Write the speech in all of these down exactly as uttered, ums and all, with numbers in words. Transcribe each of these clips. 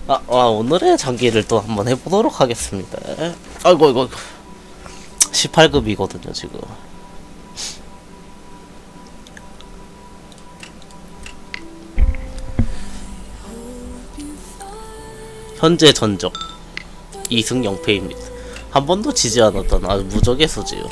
아, 아 오늘의 장기를 또 한번 해보도록 하겠습니다. 아이고 아이고 십팔 급이거든요 지금. 현재 전적 이 승 영 패입니다. 한 번도 지지 않았던 아주 무적의 수지요.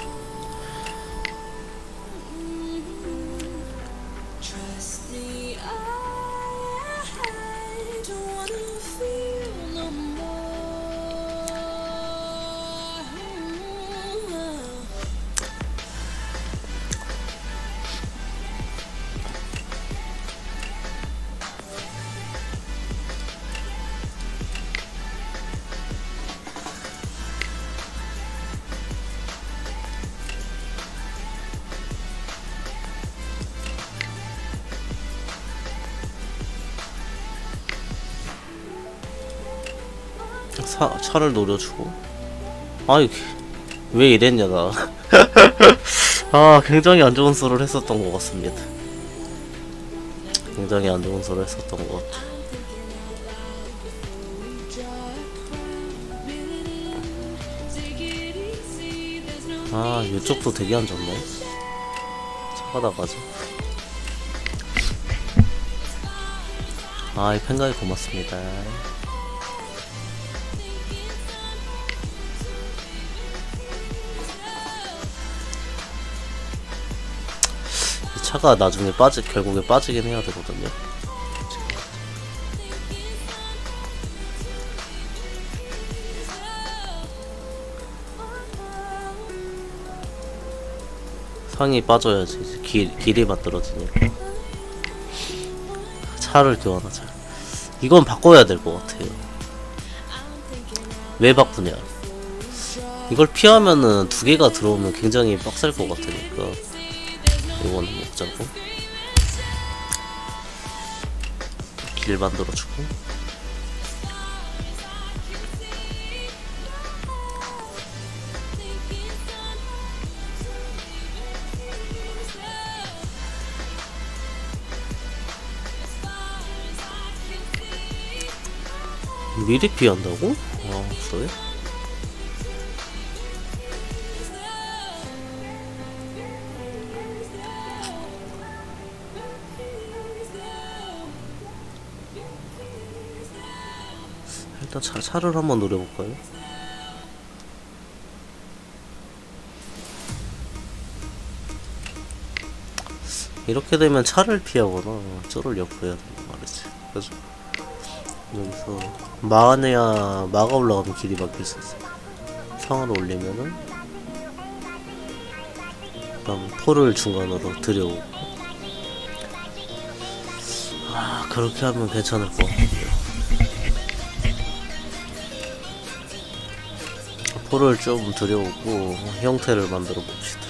사, 차를 노려주고. 아이 왜 이랬냐 나. 아 굉장히 안 좋은 소리를 했었던 것 같습니다. 굉장히 안 좋은 소리를 했었던 것 같아. 아 이쪽도 되게 안 좋네. 차가 나가죠. 아이 팬가이 고맙습니다. 차가 나중에 빠지, 결국에 빠지긴 해야 되거든요. 상이 빠져야지 길, 길이 만들어지니까. 차를 교환하자. 이건 바꿔야 될 것 같아요. 왜 바꾸냐? 이걸 피하면은 두 개가 들어오면 굉장히 빡셀 것 같으니까 이거는 먹자고. 길 만들어주고. 미리 피한다고? 아 그래? 일단 차, 차를 한번 노려볼까요? 이렇게 되면 차를 피하거나 저를 옆으로 해야 된단 말이지. 그래서 여기서 마안해야 마가 올라가면 길이 바뀔 수 있어. 상을 올리면은 그다음 포를 중간으로 들여오고. 아 그렇게 하면 괜찮을 것 같고요. 포를 좀 들여오고 형태를 만들어 봅시다.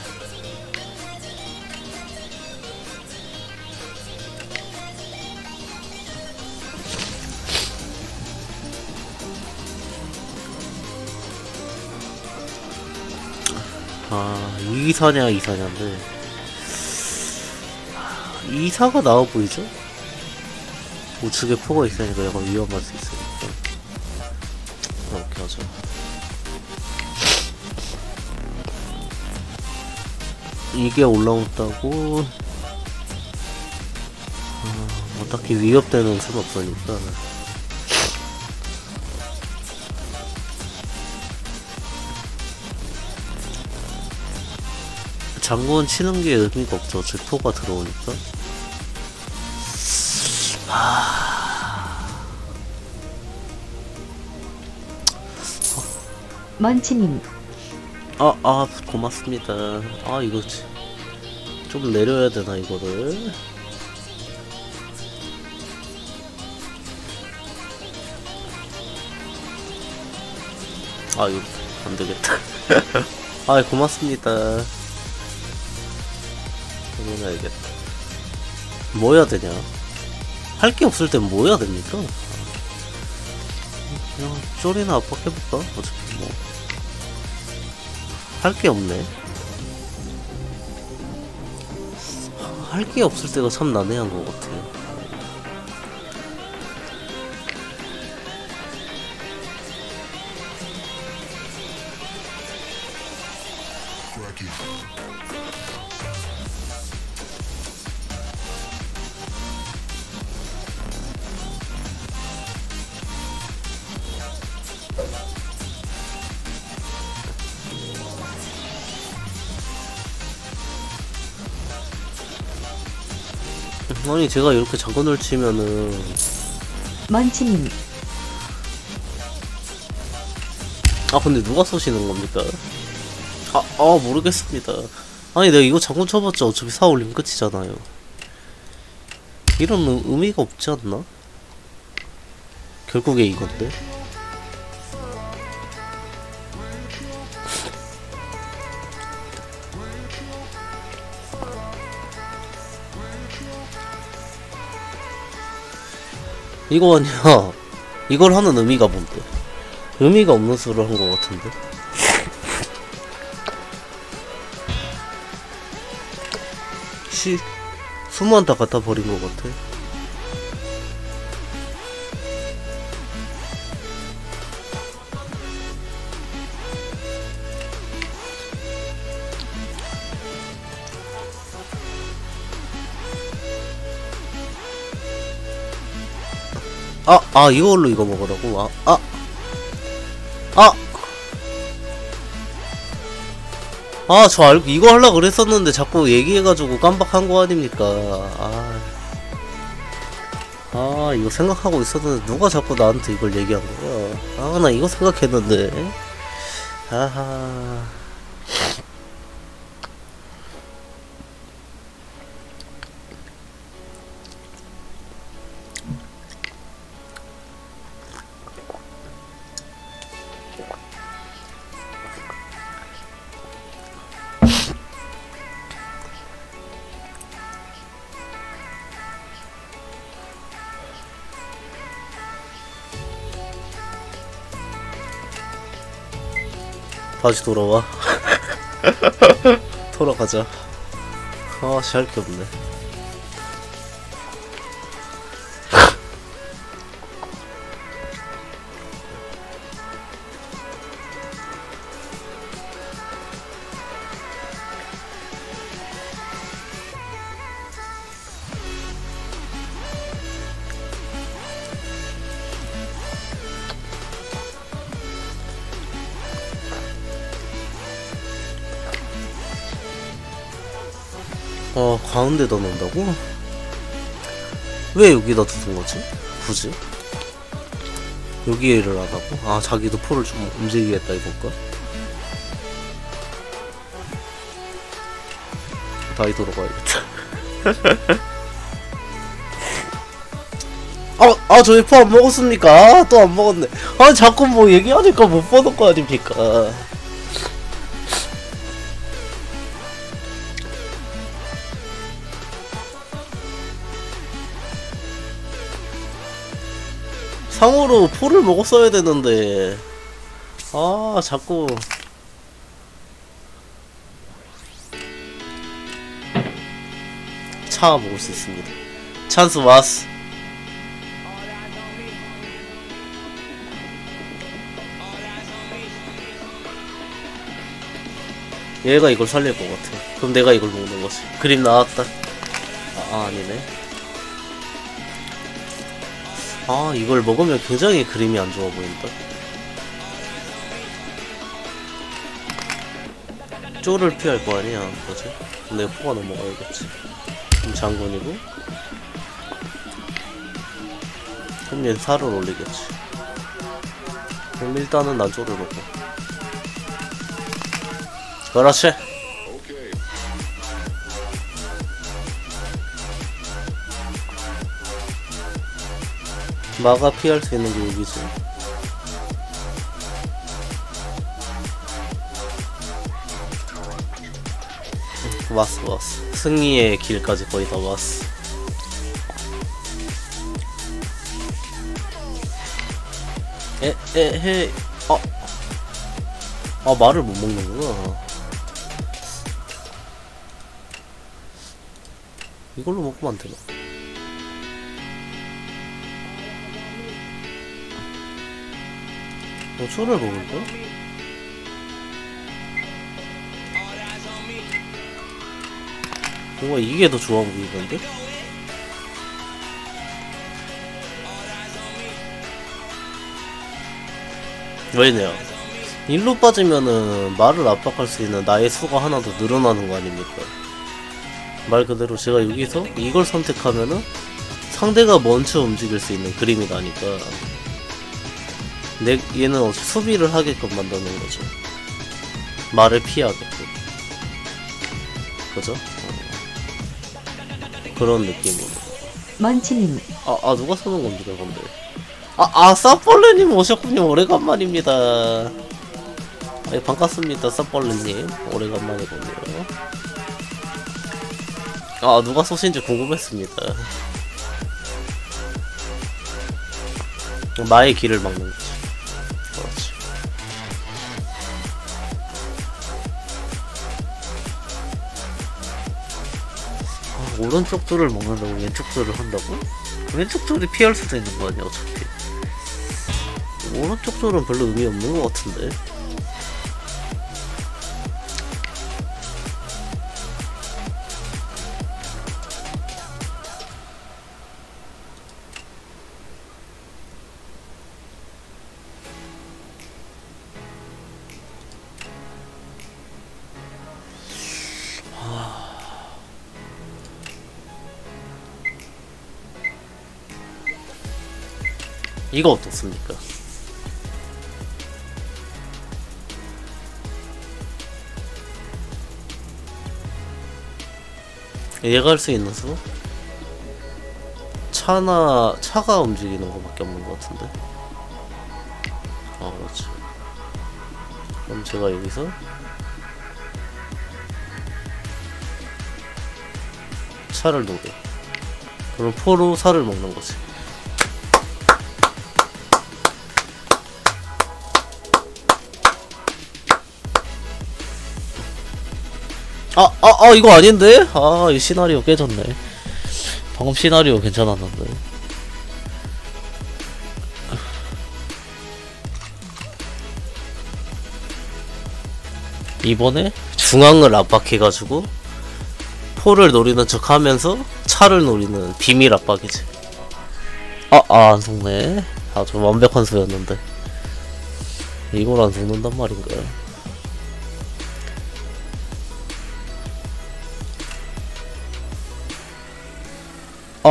아 이사냐 이사냐인데 이사가 나와 보이죠? 우측에 포가 있으니까 약간 위험할 수 있으니까 이렇게 하죠. 이게 올라온다고 어, 뭐 딱히 위협되는 수는 없으니까 장군 치는 게 의미가 없죠. 즉포가 들어오니까. 먼치님. 아, 아, 고맙습니다. 아, 이거 좀 내려야 되나, 이거를. 아, 이거 안 되겠다. 아, 고맙습니다. 해야겠다. 뭐 해야 되냐? 할 게 없을 땐 뭐 해야 됩니까? 그냥 쫄이나 압박해볼까? 어차피 뭐. 할 게 없네. 할 게 없을 때가 참 난해한 것 같아요. 아니 제가 이렇게 장군을 치면은 먼치님. 아 근데 누가 쏘시는 겁니까? 아, 아 모르겠습니다. 아니 내가 이거 장군 쳐봤자 어차피 사 올리면 끝이잖아요. 이런 의, 의미가 없지 않나? 결국에 이건데. 이거 아니야. 이걸 하는 의미가 뭔데? 의미가 없는 수를 한 것 같은데. 씨, 수만 다 갖다 버린 것 같아. 아, 아, 이걸로 이거 먹으라고? 아, 아, 아! 아, 저 알고 이거 하려고 그랬었는데 자꾸 얘기해가지고 깜빡한 거 아닙니까? 아, 아, 이거 생각하고 있었는데 누가 자꾸 나한테 이걸 얘기한 거야? 아, 나 이거 생각했는데. 아하. 다시 돌아와. 돌아가자. 아, 씨, 할 게 없네. 어, 가운데다 놓는다고? 왜 여기다 두는 거지? 굳이? 여기에를 안 하고? 아, 자기도 포를 좀 움직이겠다 이건가? 다이 돌아가야겠다. 아, 아, 저희 포 안 먹었습니까? 아, 또 안 먹었네. 아, 자꾸 뭐 얘기하니까 못 보는 거 아닙니까? 상으로 포를 먹었어야 되는데. 아, 자꾸. 차 먹을 수 있습니다. 찬스 왔어. 얘가 이걸 살릴 것 같아. 그럼 내가 이걸 먹는 거지. 그림 나왔다. 아, 아 아니네. 아, 이걸 먹으면 굉장히 그림이 안 좋아 보인다. 쪼를 피할 거 아니야, 뭐지? 내가 포가 넘어가야겠지. 그럼 장군이고. 그럼 얘는 살을 올리겠지. 그럼 일단은 난 쪼를 먹고. 그렇지. 마가 피할 수 있는 게 여기지. 왔어 왔어. 승리의 길까지 거의 다 왔어. 에, 에, 해. 아. 아, 말을 못 먹는구나. 이걸로 먹으면 안 되나? 어, 초를 먹을까? 뭔가 이게 더 좋아 보이던데? 왜냐? 일로 빠지면은 말을 압박할 수 있는 나의 수가 하나 더 늘어나는 거 아닙니까? 말 그대로 제가 여기서 이걸 선택하면은 상대가 먼저 움직일 수 있는 그림이 나니까 내 얘는 어차피 수비를 하게끔 만드는 거죠. 말을 피하게끔. 그죠? 어. 그런 느낌으로. 먼치님, 아, 아 누가 쓰는 겁니까 근데? 아, 아 싸벌레님 오셨군요. 오래간만입니다. 아, 반갑습니다 싸벌레님. 오래간만에 보네요. 아 누가 쏘신지 궁금했습니다. 마의 길을 막는 거지. 그렇지. 아, 오른쪽 줄을 먹는다고 왼쪽 줄을 한다고? 왼쪽 줄이 피할 수도 있는 거 아니야 어차피. 오른쪽 줄은 별로 의미 없는 것 같은데. 이거 어떻습니까? 얘가 할 수 있는 수? 차나 차가 움직이는 거밖에 없는 것 같은데. 아 그렇지. 그럼 제가 여기서 차를 녹여. 그럼 포로 살을 먹는 거지. 아, 아, 아, 이거 아닌데? 아, 이 시나리오 깨졌네. 방금 시나리오 괜찮았는데. 이번에 중앙을 압박해가지고 포를 노리는 척 하면서 차를 노리는 비밀 압박이지. 아, 아, 안 속네. 아, 좀 완벽한 수였는데. 이걸 안 속는단 말인가요? 어.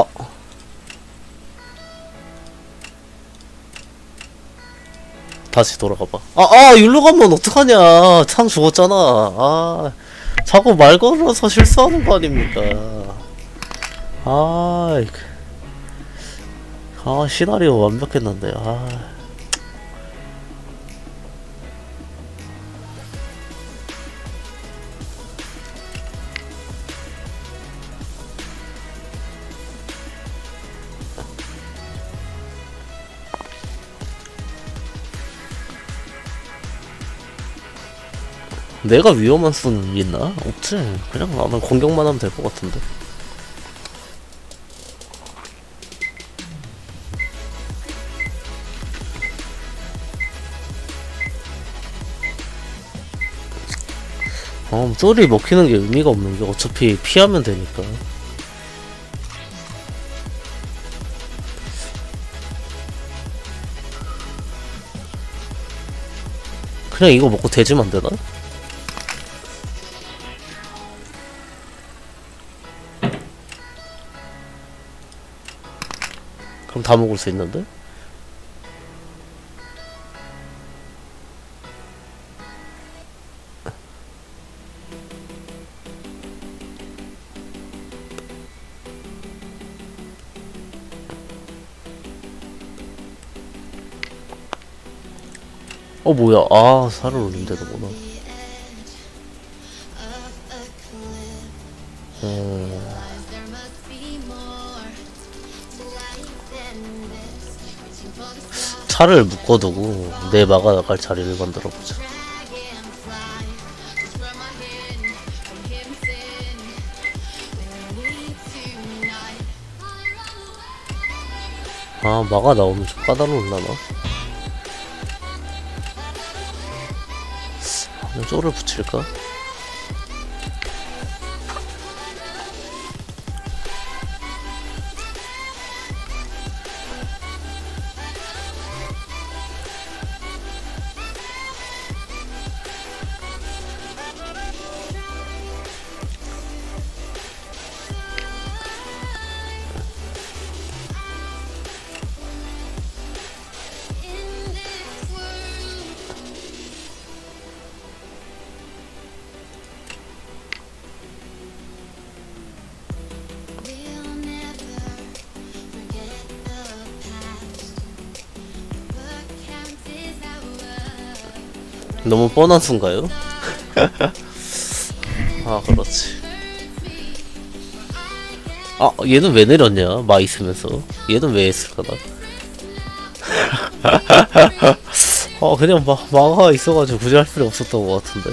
다시 돌아가봐. 아, 아, 일로 가면 어떡하냐. 참 죽었잖아. 아, 자꾸 말 걸어서 실수하는 거 아닙니까. 아, 아, 시나리오 완벽했는데. 아. 내가 위험한 수는 있나? 없지. 그냥 나는 공격만 하면 될 것 같은데. 어, 쫄이 먹히는 게 의미가 없는 게 어차피 피하면 되니까. 그냥 이거 먹고 대지면 안 되나? 그럼 다 먹을 수 있는데? 어 뭐야, 아 살을 올리면 되는구나. 음... 차를 묶어두고 내 마가 나갈 자리를 만들어보자. 아 마가 나오면 좀 까다로울라나? 쪼를 붙일까? 너무 뻔한 순가요? 아 그렇지. 아 얘는 왜 내렸냐? 마 있으면서 얘는 왜 했을까나? 아 그냥 마, 마가 있어가지고 굳이 할 필요 없었던 것 같은데.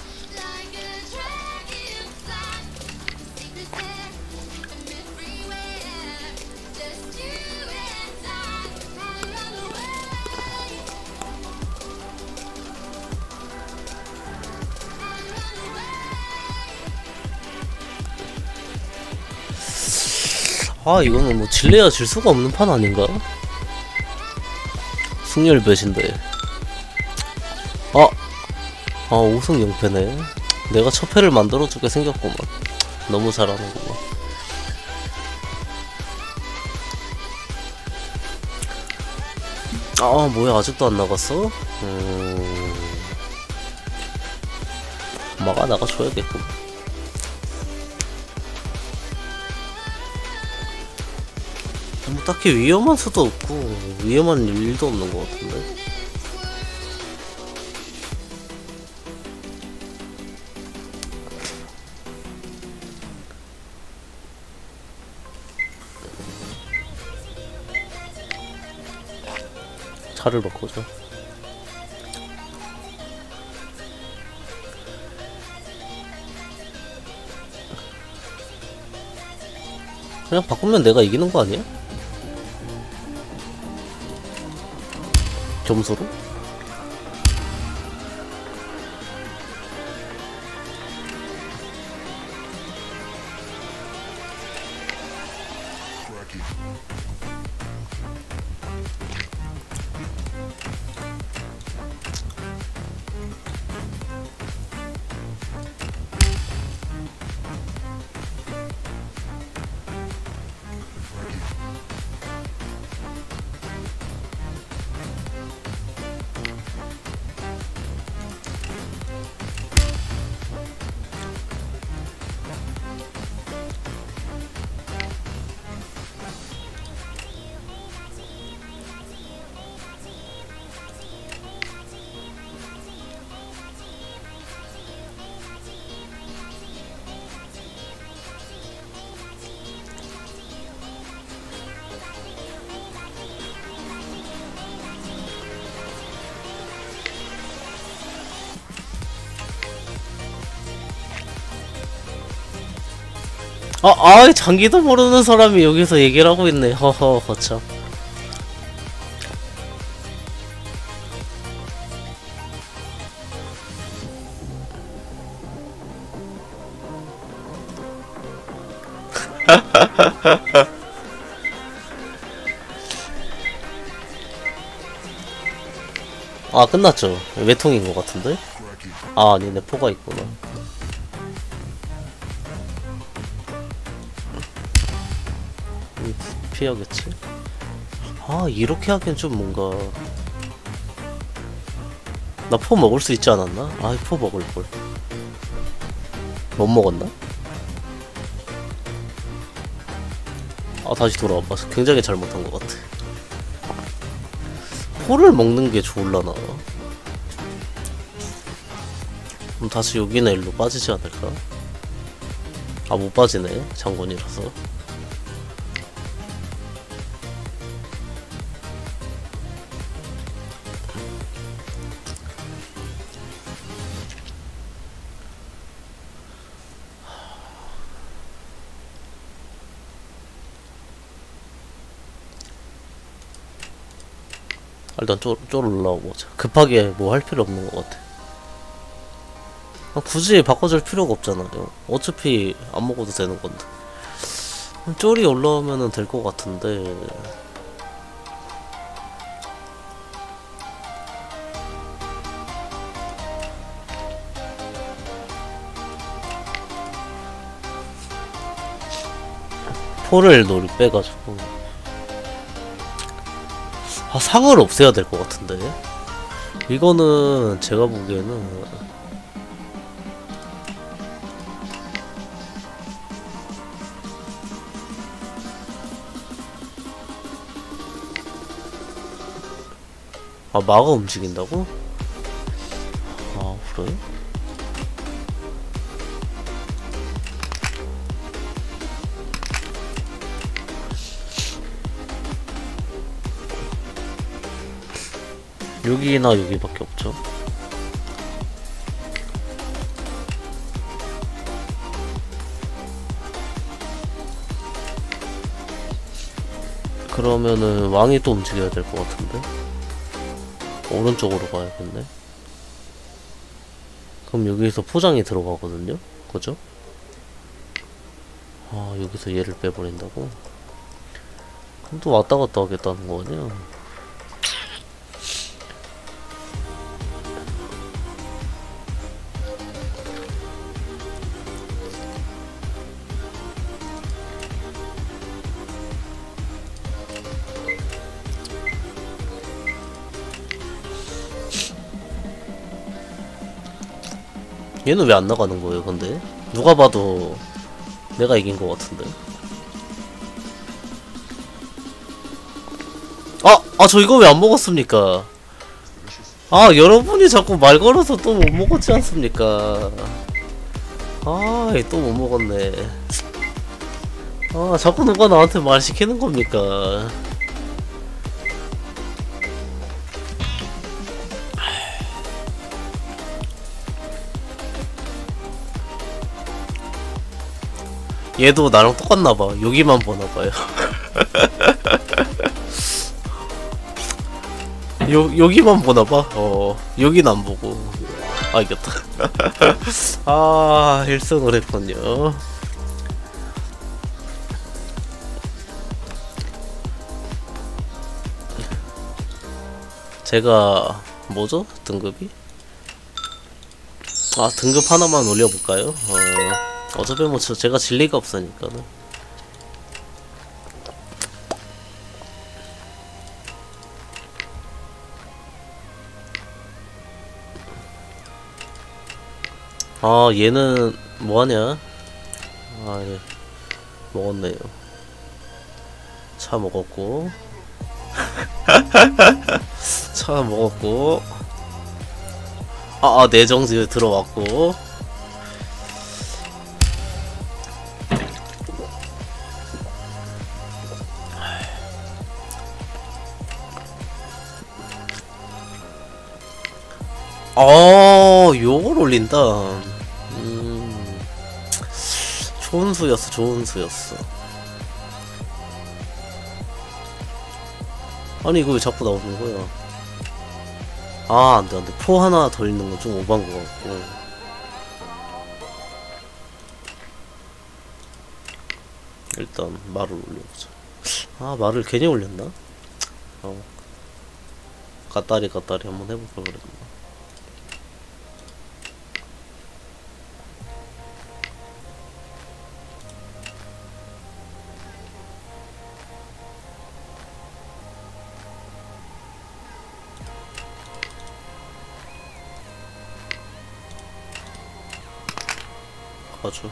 아 이거는 뭐 질래야 질 수가 없는 판 아닌가? 승률 몇인데? 아! 아 오 승 영 패네. 내가 첫 패를 만들어주게 생겼구만. 너무 잘하는구만. 아 뭐야 아직도 안 나갔어? 음... 마가 나가줘야겠구만. 뭐 딱히 위험한 수도 없고 위험한 일도 없는 것 같은데. 차를 바꾸자. 그냥 바꾸면 내가 이기는 거 아니야? 점수로? 아, 아, 장기도 모르는 사람이 여기서 얘기를 하고 있네. 허허, 거참. 아, 끝났죠. 외통인 것 같은데? 아, 아니네, 포가 있구나. 피하겠지? 아 이렇게 하기엔 좀 뭔가 나 포 먹을 수 있지 않았나? 아이 포 먹을걸. 못 먹었나? 아 다시 돌아와봐. 굉장히 잘못한 것 같아. 포를 먹는 게 좋을라나? 그럼 다시 여기나 일로 빠지지 않을까? 아 못 빠지네 장군이라서. 일단 쪼, 쪼 올라오자. 급하게 뭐 할 필요 없는 것 같아. 아, 굳이 바꿔줄 필요가 없잖아요. 어차피 안 먹어도 되는 건데. 쫄이 올라오면은 될 것 같은데. 포를 놀이 빼가지고. 아, 상을 없애야 될 것 같은데. 이거는 제가 보기에는 아 마가 움직인다고? 없어요? 여기나 여기밖에 없죠. 그러면은 왕이 또 움직여야 될 것 같은데? 오른쪽으로 가야겠네. 그럼 여기서 포장이 들어가거든요? 그죠? 아, 여기서 얘를 빼버린다고? 그럼 또 왔다 갔다 하겠다는 거 아니야? 얘는 왜 안 나가는 거예요, 근데? 누가 봐도 내가 이긴 거 같은데? 아! 아, 저 이거 왜 안 먹었습니까? 아, 여러분이 자꾸 말 걸어서 또 못 먹었지 않습니까? 아, 또 못 먹었네. 아, 자꾸 누가 나한테 말 시키는 겁니까? 얘도 나랑 똑같나봐. 여기만 보나봐요. 요, 여기만 보나봐. 어, 여긴 안 보고. 아, 이겼다. 아, 일 승을 했군요. 제가, 뭐죠? 등급이? 아, 등급 하나만 올려볼까요? 어. 어차피 뭐 저, 제가 질 리가 없으니까는. 아, 얘는 뭐하냐? 아, 예. 먹었네요. 차 먹었고. 차 먹었고. 아, 아, 내정지 들어왔고. 어, 요걸 올린다. 음, 좋은 수였어, 좋은 수였어. 아니, 이거 왜 자꾸 나오는 거야? 아, 안 돼, 안 돼. 포 하나 더 있는 건 좀 오반 것 같고. 일단, 말을 올려보자. 아, 말을 괜히 올렸나? 어. 까따리, 까따리 한번 해볼걸 그랬나? 아주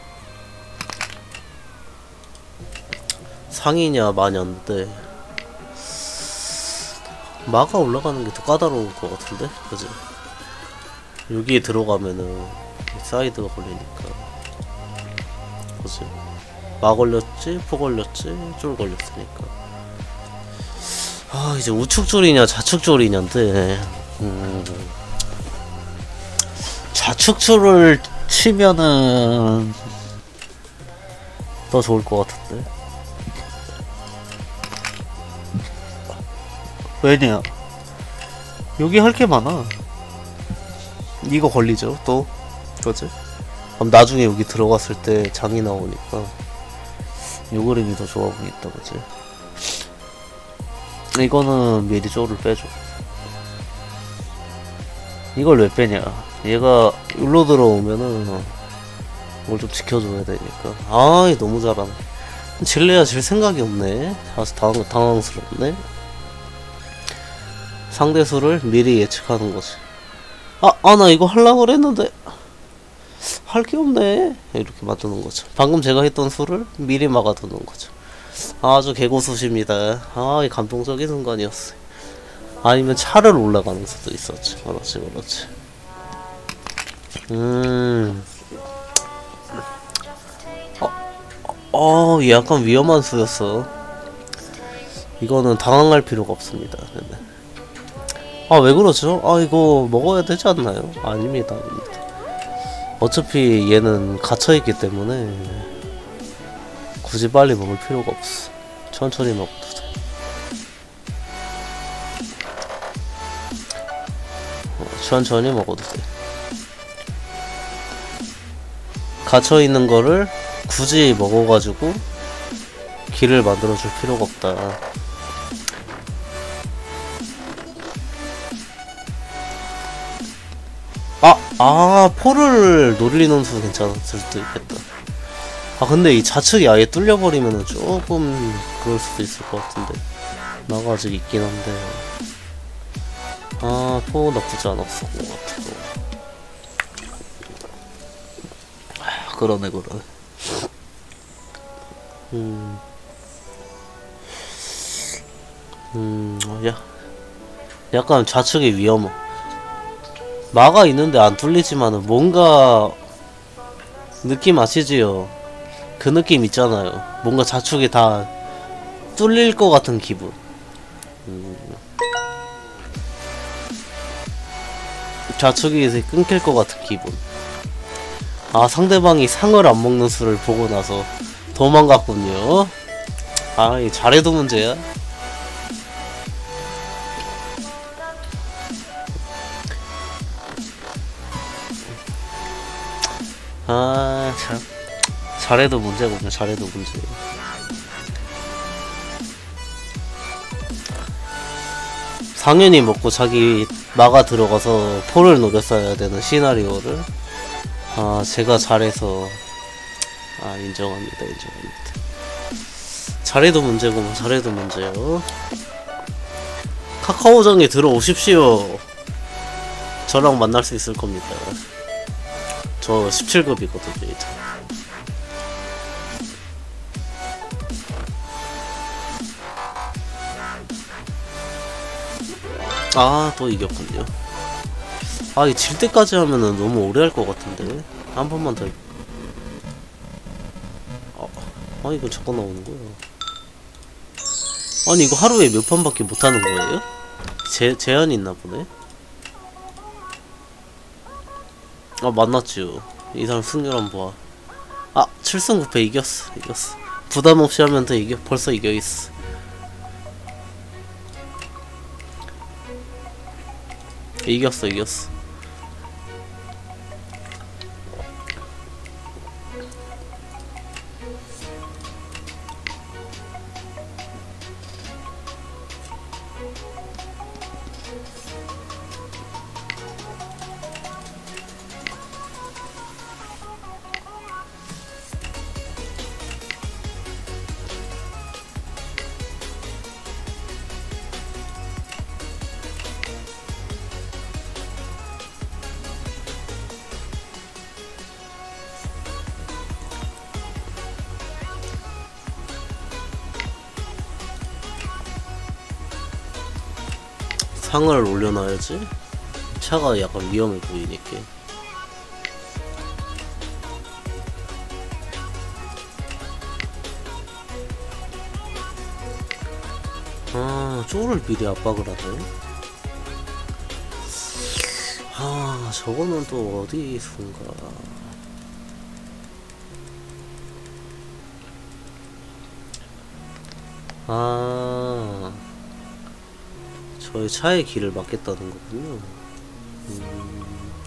상이냐 마냐인데 마가 올라가는 게 더 까다로울 것 같은데? 그지? 여기에 들어가면은 사이드가 걸리니까. 그지? 마 걸렸지? 포 걸렸지? 쫄 걸렸으니까. 아, 이제 우측졸이냐 좌측졸이냐인데 음... 좌측졸을 치면은 더 좋을 것 같은데. 왜냐? 여기 할 게 많아. 이거 걸리죠, 또. 그치? 그럼 나중에 여기 들어갔을 때 장이 나오니까 요 그림이 더 좋아 보이겠다, 그치? 이거는 미리 쪼를 빼줘. 이걸 왜 빼냐? 얘가 일로 들어오면은 이걸 좀 지켜줘야 되니까. 아이, 너무 잘하네. 질래야 질 생각이 없네. 아주 당황, 당황스럽네. 상대수를 미리 예측하는 거지. 아, 아, 나 이거 하려고 그랬는데 할 게 없네. 이렇게 만드는 거죠. 방금 제가 했던 수를 미리 막아두는 거죠. 아주 개고수십니다. 아, 이 감동적인 순간이었어요. 아니면 차를 올라가는 수도 있었지. 그렇지, 그렇지. 음. 어, 어, 얘 약간 위험한 수였어. 이거는 당황할 필요가 없습니다. 네네. 아, 왜 그러죠? 아, 이거 먹어야 되지 않나요? 아닙니다, 아닙니다. 어차피 얘는 갇혀있기 때문에 굳이 빨리 먹을 필요가 없어. 천천히 먹어도 돼. 어, 천천히 먹어도 돼. 갇혀있는 거를 굳이 먹어가지고 길을 만들어줄 필요가 없다. 아! 아! 포를 노리는 수 괜찮았을 수도 있겠다. 아 근데 이 좌측이 아예 뚫려버리면은 조금 그럴 수도 있을 것 같은데. 나가 아직 있긴 한데. 아, 포 나쁘지 않았어 것 같아. 아, 그러네 그러네. 음... 음... 야 약간 좌측이 위험해. 마가 있는데 안 뚫리지만은 뭔가 느낌 아시지요? 그 느낌 있잖아요. 뭔가 좌측이 다 뚫릴 것 같은 기분. 음. 좌측이 끊길 것 같은 기분. 아, 상대방이 상을 안 먹는 수를 보고 나서 도망갔군요. 아, 이 잘해도 문제야. 아, 참. 잘해도 문제군요. 잘해도 문제. 상윤이 먹고 자기 마가 들어가서 포를 노렸어야 되는 시나리오를, 아, 제가 잘해서, 아, 인정합니다. 인정합니다. 잘해도 문제구만. 잘해도 문제요. 카카오정에 들어오십시오. 저랑 만날 수 있을 겁니다. 저 십칠 급이거든요 이제. 아, 또 이겼군요. 아, 이 질 때까지 하면은 너무 오래 할 것 같은데. 한 번만 더. 아, 아 이거 자꾸 나오는 거야. 아니 이거 하루에 몇 판밖에 못 하는 거예요? 제 제한이 있나 보네. 아, 만났지요. 이 사람 승률 한번 봐. 아, 칠 승 구 패 이겼어. 이겼어. 부담 없이 하면 돼. 이겨. 벌써 이겨 있어. 이겼어. 이겼어. 상을 올려놔야지. 차가 약간 위험해 보이니까. 아, 쪼를 미리 압박을 하네. 아, 저거는 또 어디선가. 아, 저의 차의 길을 막겠다는 거군요. 음.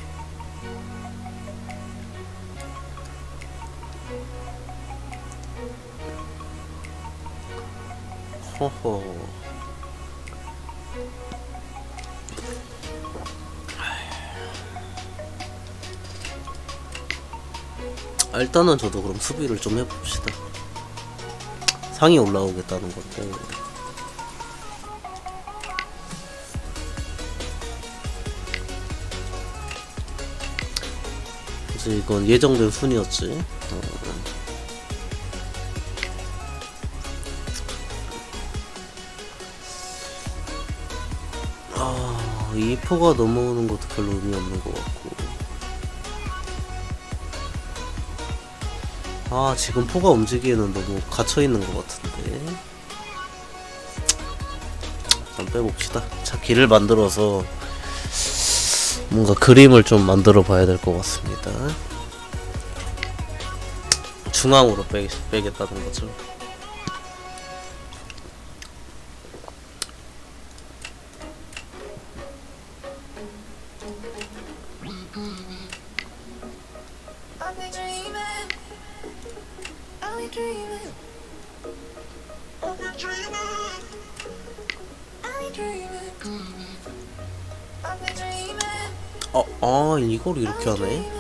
허허. 아, 일단은 저도 그럼 수비를 좀 해봅시다. 상이 올라오겠다는 건데. 이제 이건 예정된 순이었지. 어. 아, 이 포가 넘어오는 것도 별로 의미 없는 것 같고. 아 지금 포가 움직이기에는 너무 갇혀있는 것 같은데. 일단 빼봅시다. 자, 길을 만들어서 뭔가 그림을 좀 만들어 봐야 될 것 같습니다. 중앙으로 빼, 빼겠다는 거죠. 어, 아, 이걸 이렇게 하네.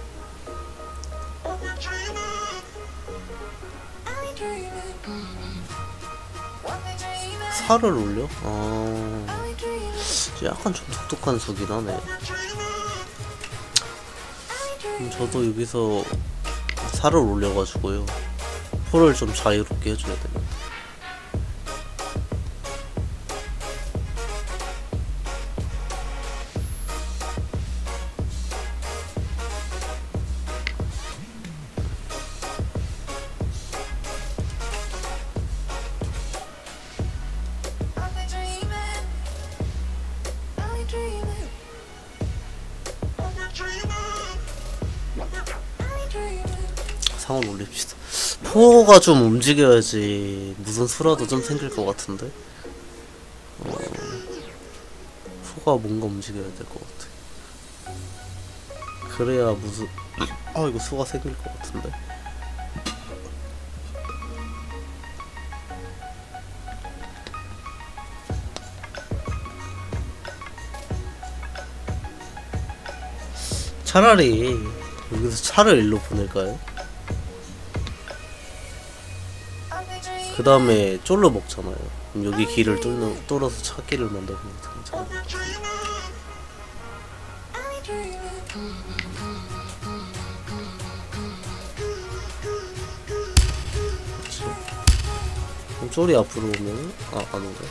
살을 올려? 아, 약간 좀 독특한 수긴 하네. 그럼 저도 여기서 살을 올려가지고요, 포를 좀 자유롭게 해줘야 됩니다. 상을 올립시다. 포가 좀 움직여야지 무슨 수라도 좀 생길 것 같은데. 어, 포가 뭔가 움직여야 될 것 같아. 그래야 무슨 아 이거 수가 생길 것 같은데. 차라리 여기서 차를 일로 보낼까요? 그 다음에 쫄로 먹잖아요. 그럼 여기 길을 뚫는, 뚫어서 차길을 만들면 괜찮아. 그렇지. 그럼 쫄이 앞으로 오면 아, 안 오네.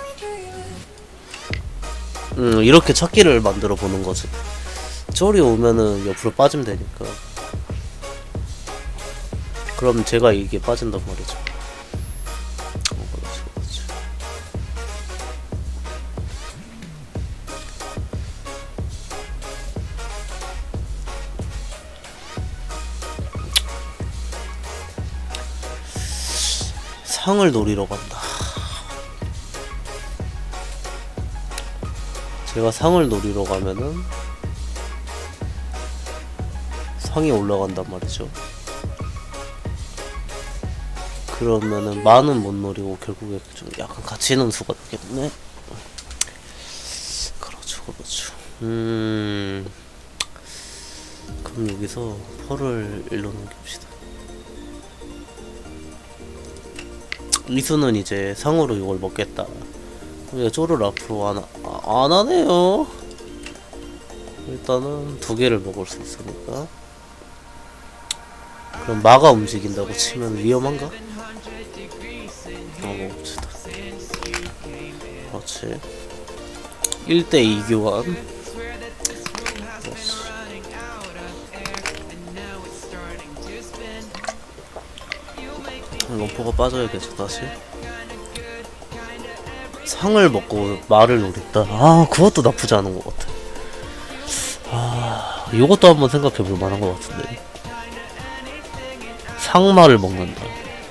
음, 이렇게 차길을 만들어 보는 거지. 쫄이 오면은 옆으로 빠지면 되니까. 그럼 제가 이게 빠진단 말이죠. 어, 그렇지, 그렇지. 상을 노리러 간다. 제가 상을 노리러 가면은 상이 올라간단 말이죠. 그러면은 만은 못 노리고 결국에 좀 약간 갇히는 수가 있겠네. 그렇죠, 그렇죠. 음, 그럼 여기서 펄을 일로 넘깁시다. 이 수는 이제 상으로 이걸 먹겠다. 그럼 쪼를 앞으로 안, 아, 안 하네요. 일단은 두 개를 먹을 수 있으니까. 그럼 마가 움직인다고 치면 위험한가? 어, 먹읍시다. 그렇지. 일 대 이 교환. 그렇지. 럼퍼가 빠져야겠죠, 다시. 상을 먹고 말을 노린다. 아, 그것도 나쁘지 않은 것 같아. 아, 이것도 한번 생각해볼 만한 것 같은데. 상마를 먹는다.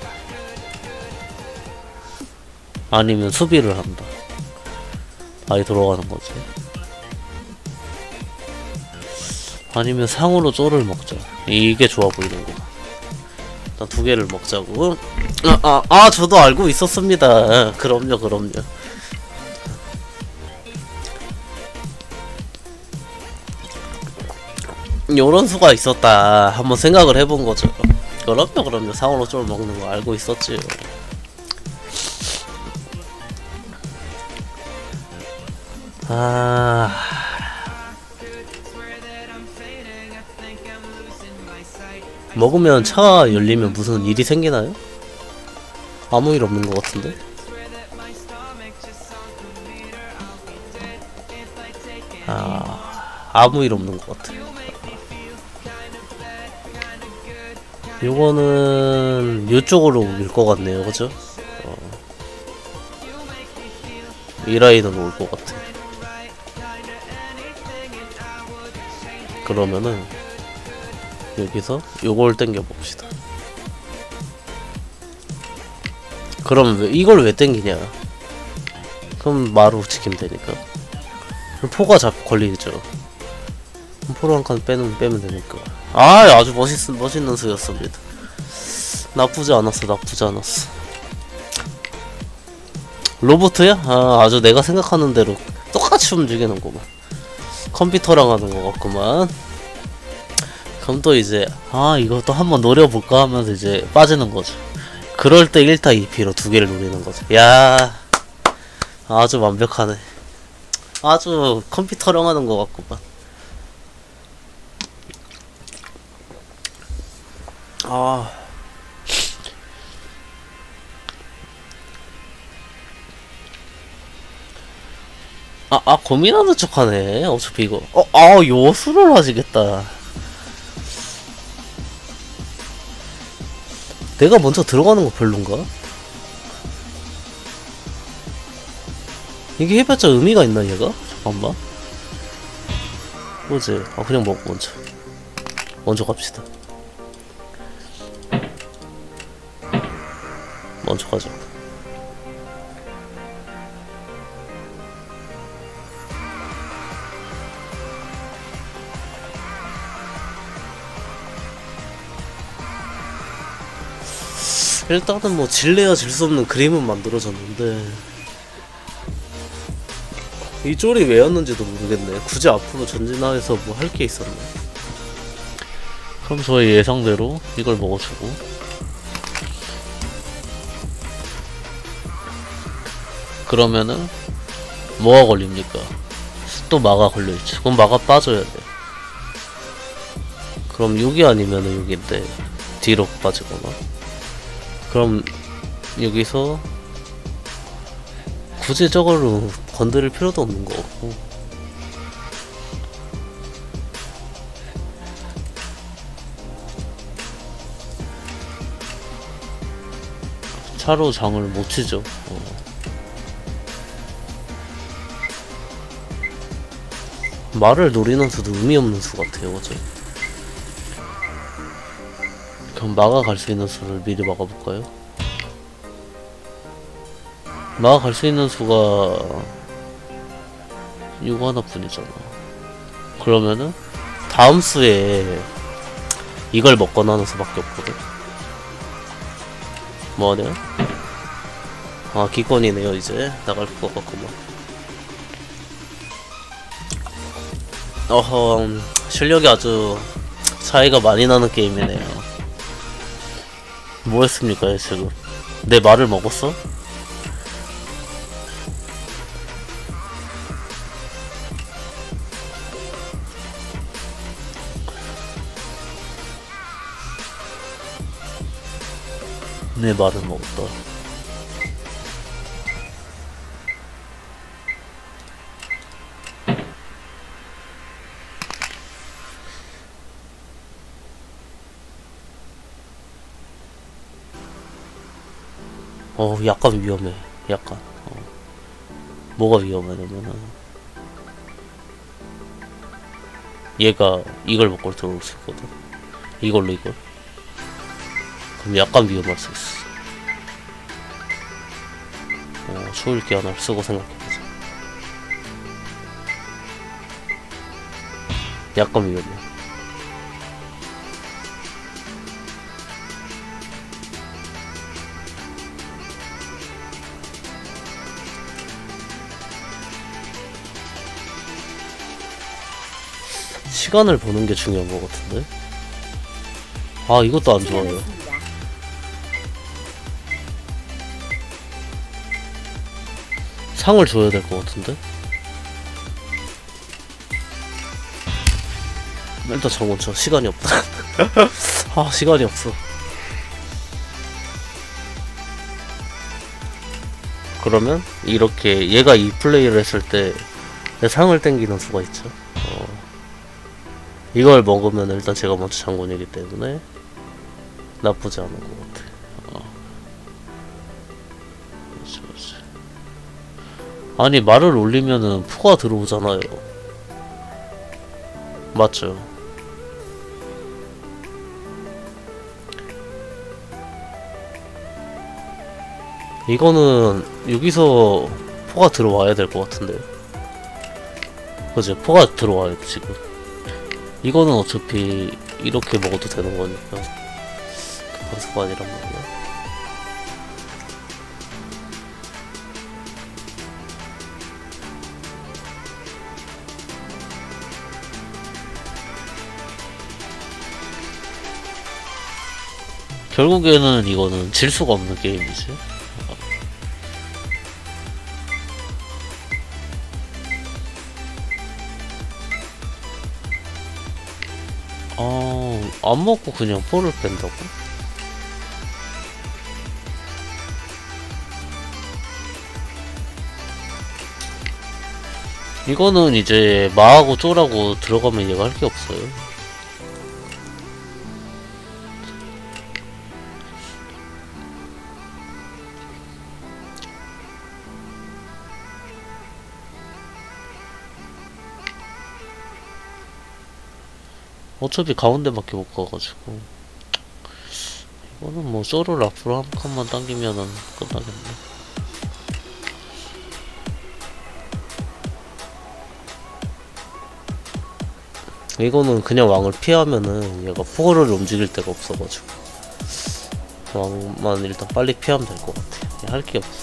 아니면 수비를 한다. 아예 돌아가는 거지. 아니면 상으로 쪼를 먹자. 이게 좋아 보이는 거. 일단 두 개를 먹자고. 아, 아, 아, 저도 알고 있었습니다. 그럼요, 그럼요. 요런 수가 있었다. 한번 생각을 해본 거죠. 그럼요, 그럼요. 상으로 쪼를 먹는 거 알고 있었지요. 아, 먹으면 차 열리면 무슨 일이 생기나요? 아무 일 없는 것 같은데? 아, 아무 일 없는 것 같아. 요거는 요쪽으로 올 것 같네요, 그죠? 어. 이 라인은 올 것 같아. 그러면은 여기서 요걸 당겨 봅시다. 그럼 왜 이걸 왜 당기냐? 그럼 마루 지키면 되니까. 그럼 포가 잡 걸리죠. 그럼 포로 한 칸 빼면 빼면 되니까. 아, 아주 멋있 멋있는 수였습니다. 나쁘지 않았어, 나쁘지 않았어. 로보트야? 아, 아주 내가 생각하는 대로 똑같이 움직이는구만. 컴퓨터랑 하는 것 같구만. 그럼 또 이제 아, 이것도 한번 노려볼까 하면서 이제 빠지는 거죠. 그럴 때 일 타 이 피로 두 개를 노리는 거죠. 야, 아주 완벽하네. 아주 컴퓨터랑 하는 것 같구만. 아, 아, 아, 고민하는 척 하네. 어차피 이거. 어, 아, 요수를 하시겠다. 내가 먼저 들어가는 거 별론가? 이게 해봤자 의미가 있나, 얘가? 잠깐만. 뭐지? 아, 그냥 먹고 먼저. 먼저 갑시다. 먼저 가자. 일단은 뭐 질래야 질 수 없는 그림은 만들어졌는데 이 쫄이 왜였는지도 모르겠네. 굳이 앞으로 전진하여서 뭐 할 게 있었나? 그럼 저의 예상대로 이걸 먹어주고 그러면은 뭐가 걸립니까? 또 마가 걸려있지. 그럼 마가 빠져야 돼. 그럼 여기 아니면은 여기인데 뒤로 빠지거나 그럼 여기서 굳이 저걸로 건드릴 필요도 없는 거 같고 차로 장을 못 치죠. 어. 말을 노리는 수도 의미 없는 수 같아요, 그죠? 그럼 막아갈 수 있는 수를 미리 막아볼까요? 막아갈 수 있는 수가 이거 하나뿐이잖아. 그러면은 다음 수에 이걸 먹거나 하는 수밖에 없거든. 뭐하냐? 아, 기권이네요. 이제 나갈 것 같구만. 어허, 실력이 아주 차이가 많이 나는 게임이네요. 뭐 했습니까, 지금? 내 말을 먹었어? 내 말을 먹었다. 어, 약간 위험해. 약간. 어. 뭐가 위험하냐면은 얘가 이걸 먹고 들어올 수 있거든. 이걸로 이걸. 그럼 약간 위험할 수 있어. 어, 초읽기 하나를 쓰고 생각해보자. 약간 위험해. 시간을 보는 게 중요한 것 같은데? 아, 이것도 안 좋아요. 상을 줘야 될 것 같은데? 일단 정원 쳐. 시간이 없다. 아, 시간이 없어. 그러면 이렇게 얘가 이 플레이를 했을 때 내 상을 땡기는 수가 있죠. 어. 이걸 먹으면 일단 제가 먼저 장군이기 때문에 나쁘지 않은 것 같아. 어. 그렇지, 그렇지. 아니 말을 올리면은 포가 들어오잖아요. 맞죠? 이거는 여기서 포가 들어와야 될 것 같은데. 그죠? 포가 들어와요 지금. 이거는 어차피 이렇게 먹어도 되는 거니까 급한 수가 아니란 말이야. 결국에는 이거는 질 수가 없는 게임이지. 아, 안 먹고 그냥 포를 뺀다고? 이거는 이제 마하고 쪼라고 들어가면 얘가 할 게 없어요. 어차피 가운데밖에 못 가가지고 이거는 뭐 쪼를 앞으로 한 칸만 당기면은 끝나겠네. 이거는 그냥 왕을 피하면은 얘가 포를 움직일 데가 없어가지고 왕만 일단 빨리 피하면 될 것 같아. 할 게 없어.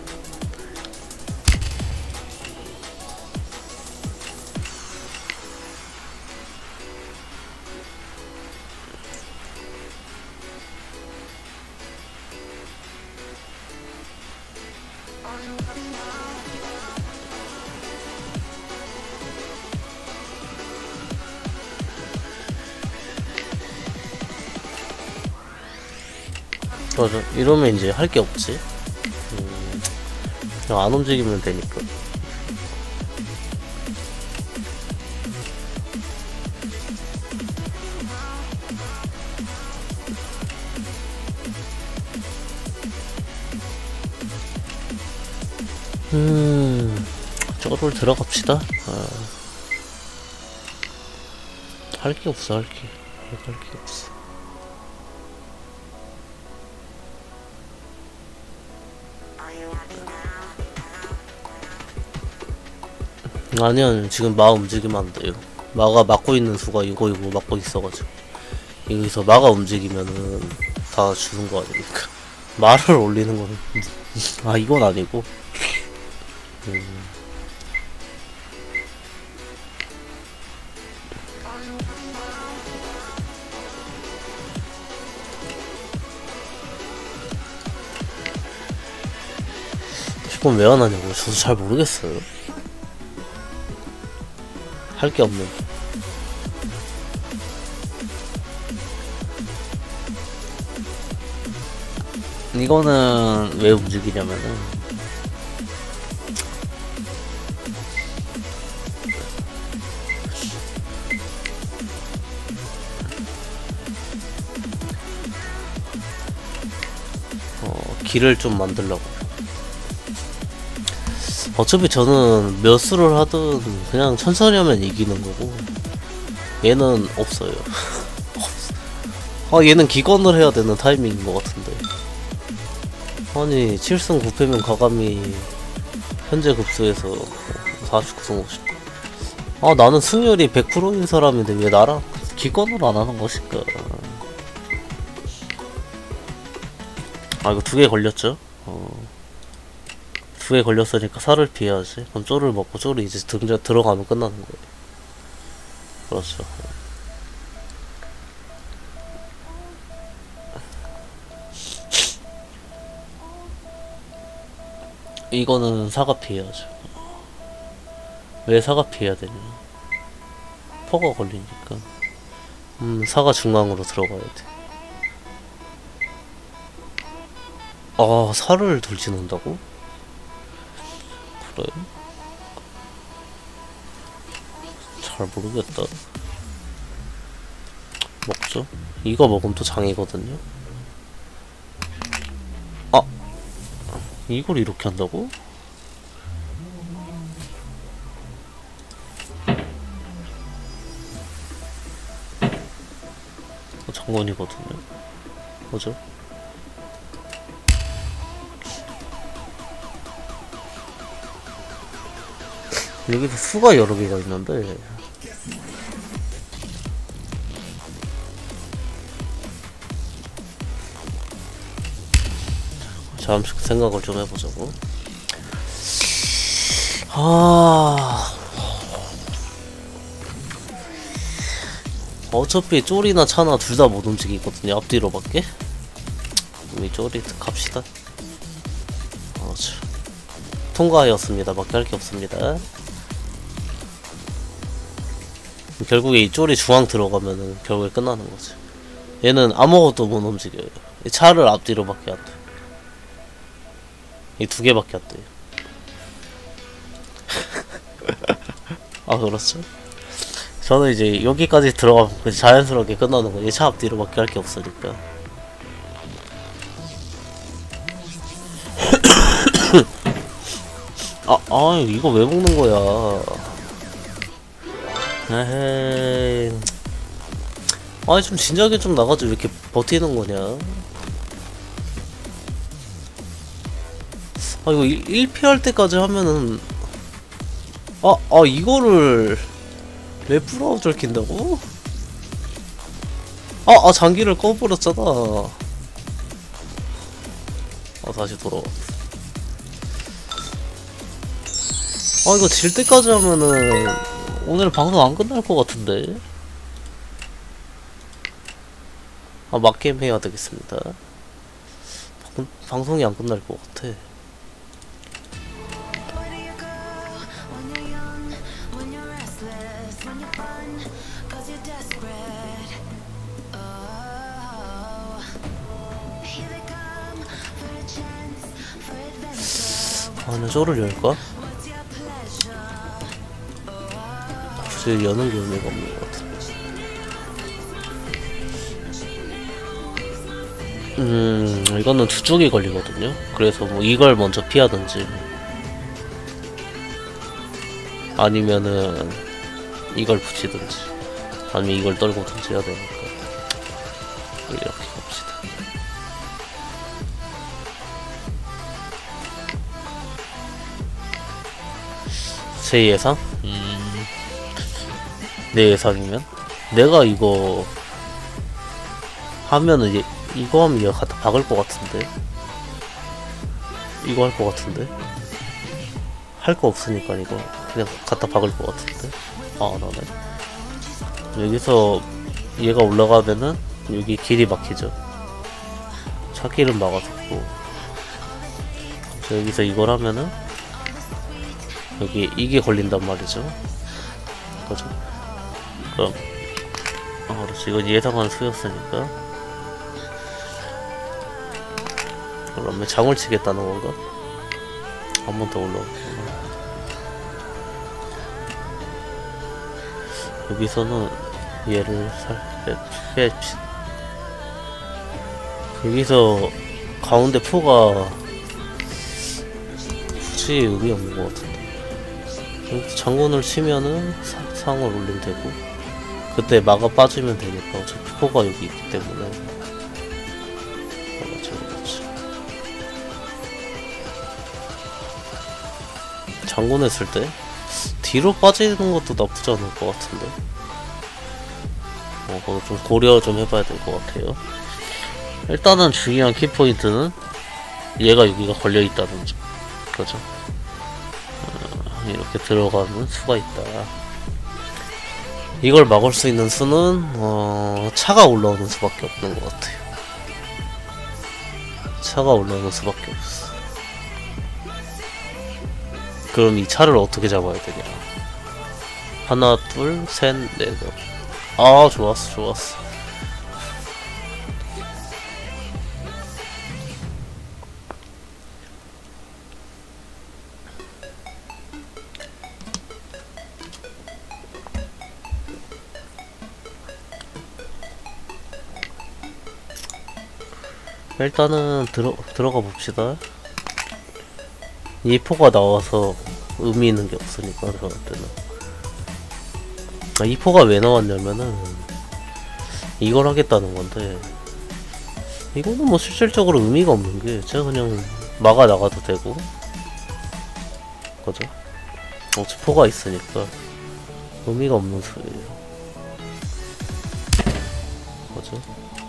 맞아. 이러면 이제 할 게 없지. 음, 그냥 안 움직이면 되니까. 음, 저걸 들어갑시다. 아, 할 게 없어, 할 게. 할 게 없어. 아니야, 지금 마 움직이면 안 돼요. 마가 막고 있는 수가 이거 이거 막고 있어가지고 여기서 마가 움직이면은 다 주는 거 아닙니까? 말을 올리는 거는 아 이건 아니고 음. 이건 왜 안 하냐고 저도 잘 모르겠어요. 할 게 없는. 이거는 왜 움직이냐면은 어, 길을 좀 만들려고. 어차피 저는 몇 수를 하든 그냥 천천히 하면 이기는 거고 얘는 없어요. 아 얘는 기권을 해야 되는 타이밍인 것 같은데. 아니 칠 승 구 패면 과감히 현재 급수에서 사십구 승 오십 패. 아 나는 승률이 백 퍼센트인 사람인데 왜 나랑 기권을 안 하는 것일까. 아 이거 두 개 걸렸죠? 어. 두 개 걸렸으니까 살을 피해야지. 그럼 쪼를 먹고 쪼를 이제 등자 들어가면 끝나는 거예요. 그렇죠. 이거는 사과 피해야죠. 왜 사과 피해야 되냐? 퍼가 걸리니까. 음, 사과 중앙으로 들어가야 돼. 아, 살을 돌진한다고? 그래? 잘 모르겠다. 먹죠? 이거 먹으면 또 장이거든요? 이걸 이렇게 한다고? 어, 장관이거든요. 뭐죠? 여기서 수가 여러 개가 있는데 잠시 생각을 좀 해보자고. 아, 어차피 쫄이나 차나 둘 다 못 움직이거든요. 앞뒤로밖에. 우리 쫄이 갑시다. 그렇죠. 통과하였습니다. 밖에 할 게 없습니다. 결국에 이 쫄이 중앙 들어가면은 결국에 끝나는 거지. 얘는 아무것도 못 움직여요. 이 차를 앞뒤로밖에 안 돼. 이 두 개밖에 안 돼요. 아, 그렇죠. 저는 이제 여기까지 들어가면 자연스럽게 끝나는 거예요. 차 앞뒤로밖에 할 게 없으니까. 아, 아, 이거 왜 먹는 거야? 에헤이. 아니, 좀 진작에 좀 나가지 왜 이렇게 버티는 거냐? 아, 이거 일 피할 때까지 하면은 아, 아, 이거를 왜 풀아웃을 킨다고? 아, 아, 장기를 꺼버렸잖아. 아, 다시 돌아와. 아, 이거 질 때까지 하면은 오늘 방송 안 끝날 것 같은데. 아, 맞게임 해야 되겠습니다. 방, 방송이 안 끝날 것 같아. 아, 나 저를 열까? 굳이 여는 게 의미가 없는 것 같은데. 음, 이거는 두 쪽이 걸리거든요. 그래서 뭐 이걸 먼저 피하든지 아니면은 이걸 붙이든지 아니면 이걸 떨고든지 해야 되니까 이렇게 갑시다. 제 예상? 음, 내 예상이면 내가 이거 하면은 얘, 이거 하면 얘가 갖다 박을 것 같은데 이거 할 것 같은데 할 거 없으니까 이거 그냥 갖다 박을 것 같은데. 아, 나네. 여기서 얘가 올라가면은 여기 길이 막히죠. 차길은 막아줬고 여기서 이걸 하면은 여기 이게 걸린단 말이죠. 그죠? 그럼 아, 그렇지. 이건 예상한 수였으니까. 그러면 장을 치겠다는 건가? 한 번 더 올라오구나. 여기서는 얘를 살 빼줍시다. 여기서 가운데 포가 굳이 의미 없는 것 같은데. 여기서 장군을 치면은 사, 상을 올리면 되고 그때 막아 빠지면 되니까 어차피 포가 여기 있기 때문에. 그렇지, 그렇지. 장군 했을 때 뒤로 빠지는 것도 나쁘지 않을 것 같은데. 어, 그거 좀 고려 좀 해봐야 될 것 같아요. 일단은 중요한 키포인트는 얘가 여기가 걸려있다는 점. 그죠? 어, 이렇게 들어가는 수가 있다. 이걸 막을 수 있는 수는 어, 차가 올라오는 수밖에 없는 것 같아요. 차가 올라오는 수밖에 없어. 그럼 이 차를 어떻게 잡아야 되냐? 하나, 둘, 셋, 넷. 아, 좋았어, 좋았어. 일단은 들어 들어가 봅시다. 이 포가 나와서 의미 있는 게 없으니까 저한테는. 아, 이 포가 왜 나왔냐면은 이걸 하겠다는 건데, 이거는 뭐 실질적으로 의미가 없는 게, 제가 그냥 막아 나가도 되고, 그죠? 어차피 포가 있으니까 의미가 없는 소리예요. 그죠?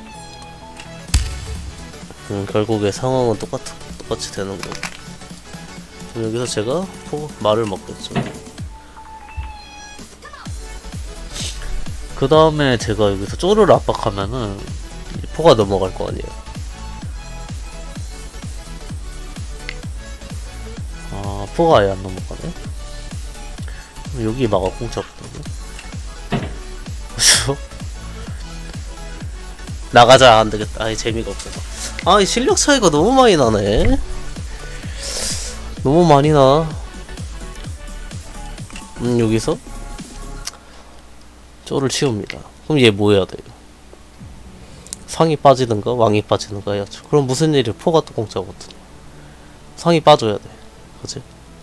음, 결국에 상황은 똑같, 똑같이 되는 거고. 그럼 여기서 제가 포, 말을 먹겠죠. 그 다음에 제가 여기서 쪼를 압박하면은 포가 넘어갈 거 아니에요. 아, 포가 아예 안 넘어가네. 여기 막아 공짜거든요. 그래서 나가자. 안 되겠다. 아이, 재미가 없어서. 아, 이 실력 차이가 너무 많이 나네. 너무 많이 나. 음, 여기서 쪼를 치웁니다. 그럼 얘 뭐 해야 돼요? 상이 빠지든가 왕이 빠지든가 해야죠. 그럼 무슨 일이야? 포가 또 공짜거든. 상이 빠져야 돼. 그치?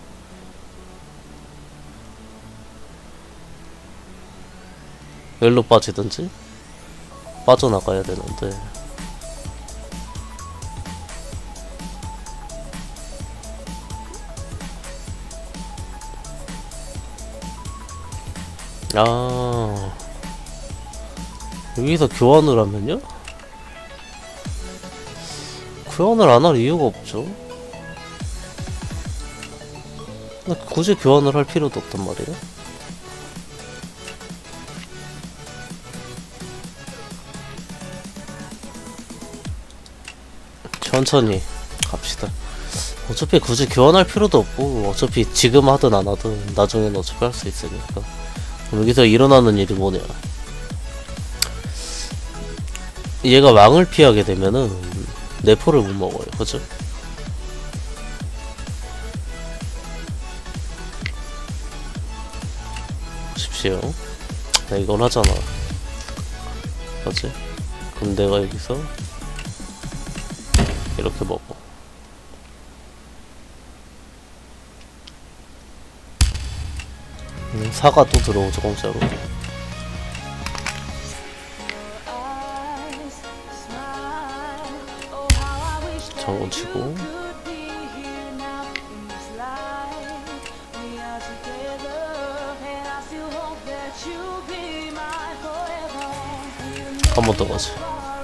열로 빠지든지 빠져나가야 되는데, 아, 여기서 교환을 하면요? 교환을 안 할 이유가 없죠. 근데 굳이 교환을 할 필요도 없단 말이에요. 천천히 갑시다. 어차피 굳이 교환할 필요도 없고, 어차피 지금 하든 안 하든 나중에는 어차피 할 수 있으니까. 여기서 일어나는 일이 뭐냐, 얘가 왕을 피하게 되면은 내포를 못 먹어요. 그죠? 보십시오. 나 이걸 하잖아. 그치? 그럼 내가 여기서 이렇게 먹어. 음, 사가 또 들어오죠, 공짜로. 장군 치고. 한 번 더 가지.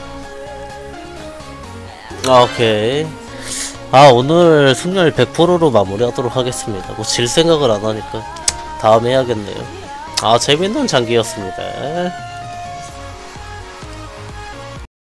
아, 오케이. 아, 오늘 승률 백 퍼센트로 마무리하도록 하겠습니다. 뭐 질 생각을 안 하니까 다음에 해야겠네요. 아, 재밌는 장기였습니다.